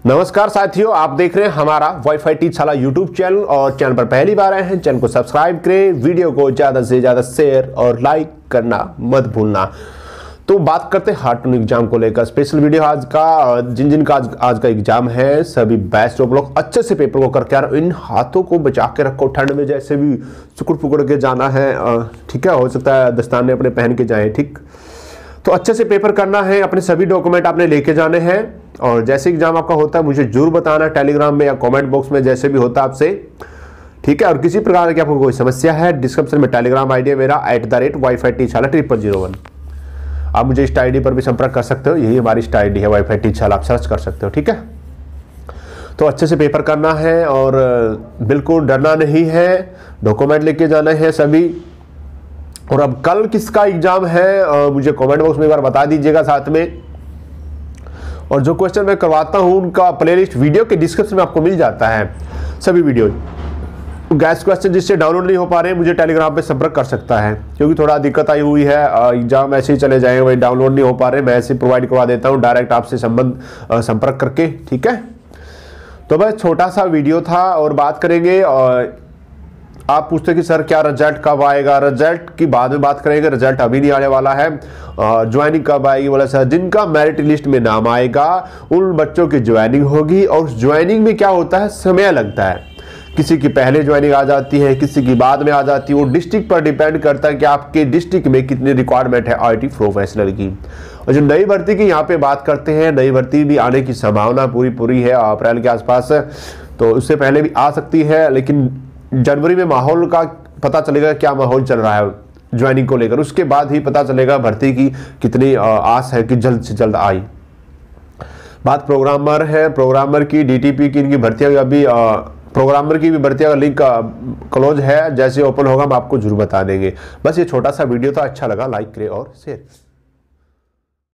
नमस्कार साथियों, आप देख रहे हैं हमारा वाईफाई टीचशाला यूट्यूब चैनल और चैनल पर पहली बार आए हैं चैनल को सब्सक्राइब करें, वीडियो को ज़्यादा से ज़्यादा शेयर और लाइक करना मत भूलना। तो बात करते हैं हार्ड टू एग्जाम को लेकर स्पेशल वीडियो आज का। जिन का आज का एग्जाम है सभी बैच लोग अच्छे से पेपर को करके आ रहे, इन हाथों को बचा के रखो, ठंड में जैसे भी सुकुड़ पुकुड़ के जाना है, ठीक है। हो सकता है दस्ताने अपने पहन के जाएं, ठीक। तो अच्छे से पेपर करना है, अपने सभी डॉक्यूमेंट आपने लेके जाने हैं और जैसे एग्जाम आपका होता है मुझे जरूर बताना टेलीग्राम में या कमेंट बॉक्स में, जैसे भी होता है आपसे, ठीक है। और किसी प्रकार की आपको कोई समस्या है डिस्क्रिप्शन में टेलीग्राम आईडी है मेरा @wifi टीचशाला 0001। आप मुझे इस आईडी पर भी संपर्क कर सकते हो, यही हमारी इस आईडी है वाईफाई टीचशाला, आप सर्च कर सकते हो, ठीक है। तो अच्छे से पेपर करना है और बिल्कुल डरना नहीं है, डॉक्यूमेंट लेके जाना है सभी। और अब कल किसका एग्जाम है मुझे कमेंट बॉक्स में एक बार बता दीजिएगा साथ में। और जो क्वेश्चन मैं करवाता हूं उनका प्लेलिस्ट वीडियो के डिस्क्रिप्शन में आपको मिल जाता है सभी वीडियो। गैस क्वेश्चन जिससे डाउनलोड नहीं हो पा रहे हैं मुझे टेलीग्राम पे संपर्क कर सकता है, क्योंकि थोड़ा दिक्कत आई हुई है, एग्जाम ऐसे ही चले जाएंगे, वही डाउनलोड नहीं हो पा रहे, मैं ऐसे प्रोवाइड करवा देता हूँ डायरेक्ट आपसे संपर्क करके, ठीक है। तो बस छोटा सा वीडियो था और बात करेंगे। आप पूछते हैं कि सर क्या रिजल्ट कब आएगा, रिजल्ट की बाद में बात करेंगे, रिजल्ट अभी नहीं आने वाला है। ज्वाइनिंग कब आएगी, बोला सर जिनका मेरिट लिस्ट में नाम आएगा उन बच्चों की ज्वाइनिंग होगी। और ज्वाइनिंग में क्या होता है, समय लगता है, किसी की पहले ज्वाइनिंग आ जाती है, किसी की बाद में आ जाती है। वो डिस्ट्रिक्ट पर डिपेंड करता है कि आपके डिस्ट्रिक्ट में कितनी रिक्वायरमेंट है IT प्रोफेशनल की। और जो नई भर्ती की यहाँ पे बात करते हैं, नई भर्ती भी आने की संभावना पूरी है अप्रैल के आसपास, तो उससे पहले भी आ सकती है, लेकिन जनवरी में माहौल का पता चलेगा क्या माहौल चल रहा है ज्वाइनिंग को लेकर, उसके बाद ही पता चलेगा भर्ती की कितनी आस है कि जल्द से जल्द आई। बात प्रोग्रामर है, प्रोग्रामर की DTP की इनकी भर्तियां अभी प्रोग्रामर की भी भर्तियां का लिंक क्लोज है, जैसे ओपन होगा हम आपको जरूर बता देंगे। बस ये छोटा सा वीडियो था, अच्छा लगा लाइक करें और शेयर।